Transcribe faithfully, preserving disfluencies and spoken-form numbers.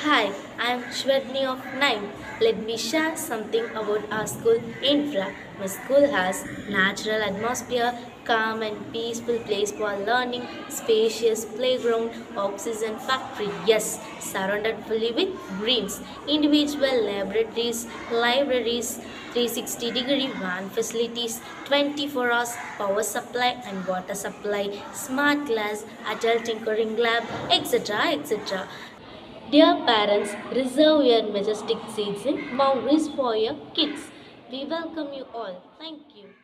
Hi, I'm Shvedni of nine. Let me share something about our school infra. My school has natural atmosphere, calm and peaceful place for learning, spacious playground, oxygen factory, yes, surrounded fully with greens, individual laboratories, libraries, three hundred sixty degree van facilities, twenty-four hours power supply and water supply, smart glass, adult tinkering lab, et cetera et cetera. Dear parents, reserve your majestic seats in boundaries for your kids. We welcome you all. Thank you.